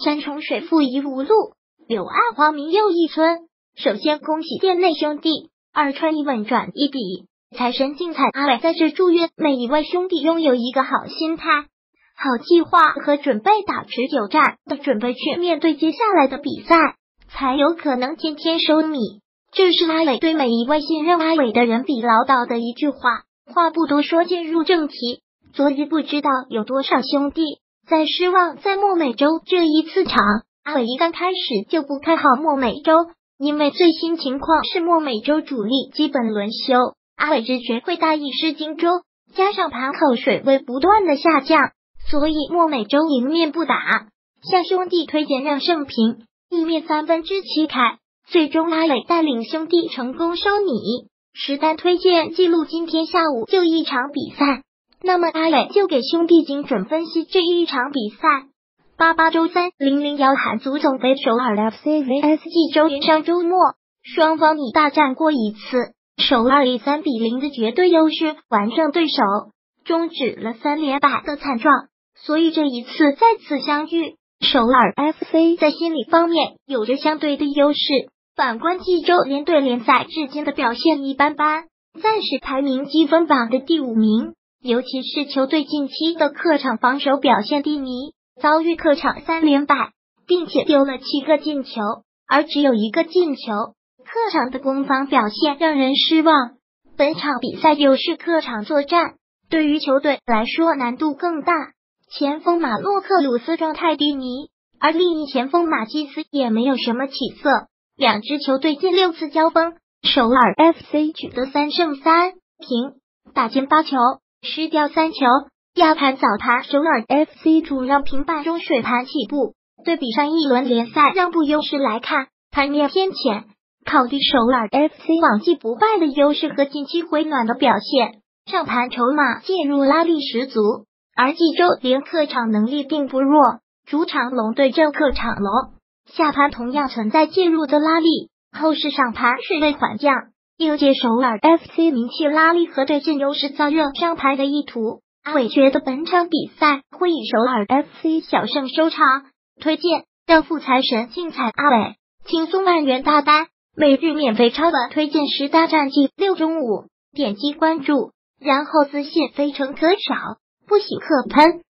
山重水复疑无路，柳暗花明又一村。首先恭喜店内兄弟，二川一稳转一笔，财神竞彩阿伟在这祝愿每一位兄弟拥有一个好心态、好计划和准备打持久战的准备去面对接下来的比赛，才有可能天天收米。这是阿伟对每一位信任阿伟的人比唠叨的一句话。话不多说，进入正题。昨日不知道有多少兄弟在失望在墨美洲这一次场，阿伟一刚开始就不看好墨美洲，因为最新情况是墨美洲主力基本轮休，阿伟直觉会大意失荆州，加上盘口水位不断的下降，所以墨美洲迎面不打，向兄弟推荐让胜平，意面7/3开。最终阿伟带领兄弟成功收米。实单推荐记录今天下午就一场比赛，那么阿伟就给兄弟精准分析这一场比赛。88周3 00姚韩足总杯首尔 FC vs 济州联上周末，双方已大战过一次，首尔以3-0的绝对优势完胜对手，终止了3连败的惨状，所以这一次再次相遇，首尔 FC 在心理方面有着相对的优势。反观济州联队联赛至今的表现一般般，暂时排名积分榜的第5名，尤其是球队近期的客场防守表现低迷，遭遇客场3连败，并且丢了7个进球，而只有1个进球，客场的攻防表现让人失望。本场比赛又是客场作战，对于球队来说难度更大，前锋马洛克鲁斯状态低迷，而另一前锋马基斯也没有什么起色。两支球队近6次交锋，首尔 FC 取得3胜3平，打进8球，失掉3球。亚盘早盘首尔 FC 主让平半中水盘起步，对比上一轮联赛让步优势来看，盘面偏浅。考虑首尔 FC 往绩不败的优势和近期回暖的表现，上盘筹码介入拉力十足，而济州联客场能力并不弱，主场龙对阵客场龙，下盘同样存在介入的拉力，后市上盘水位缓降，又借首尔 FC 名气拉力和对阵优势造热上盘的意图。阿伟觉得本场比赛会以首尔 FC 小胜收场，推荐让富财神竞彩阿伟轻松万元大单，每日免费超短推荐10大战绩6中5，点击关注，然后私信非诚可少，不喜可喷。